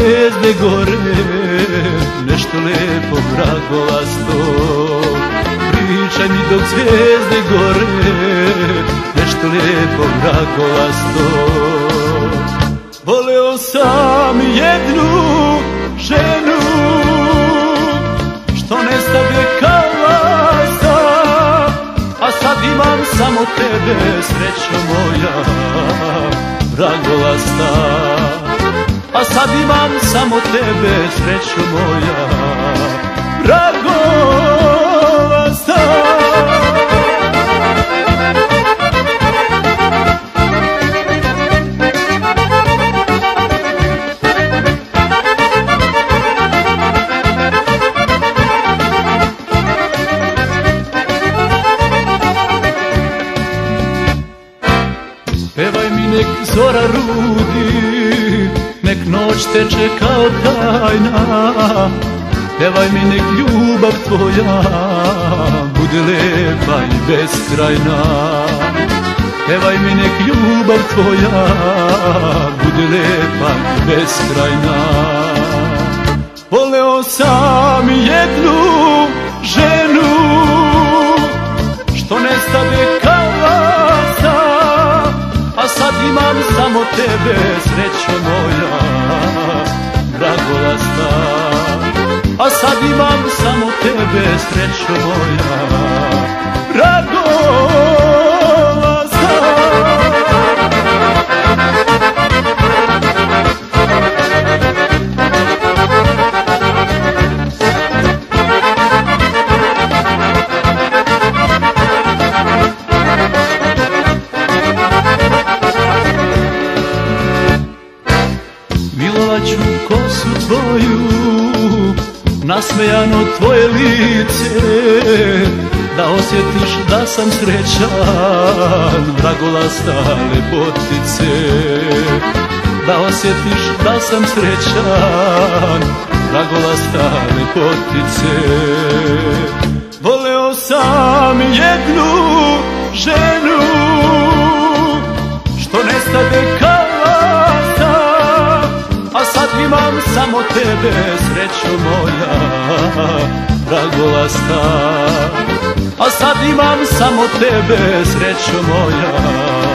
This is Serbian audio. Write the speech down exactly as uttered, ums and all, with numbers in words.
zvijezde gore, nešto lepo vragolasto. Pričaj mi dok zvijezde gore, nešto lijepo vragolasto. Voleo sam jednu ženu, što nestade kao lasta, a sad imam samo tebe, srećo moja vragolasta. A sad imam samo tebe, srećo moja vragolasta. Pevaj mi nek zora rudi, nek noć teče kao tajna. Pevaj mi nek ljubav tvoja bude lepa i beskrajna. Pevaj mi nek ljubav tvoja bude lepa i beskrajna. Voleo sam jednu ženu, što nestade kao lasta, a sad imam samo tebe, srećo moja vragolasta. A sad imam samo tebe, srećo moja vragolasta. Milovat ću kosu tvoju, nasmejano tvoje lice, da osjetiš da sam srećan, vragolasta lepotice. Da osjetiš da sam srećan, vragolasta lepotice. Voleo sam jednu ženu, što nestade kao lasta, a sad imam samo tebe, srećo moja vragolasta. A sad imam samo tebe, srećo moja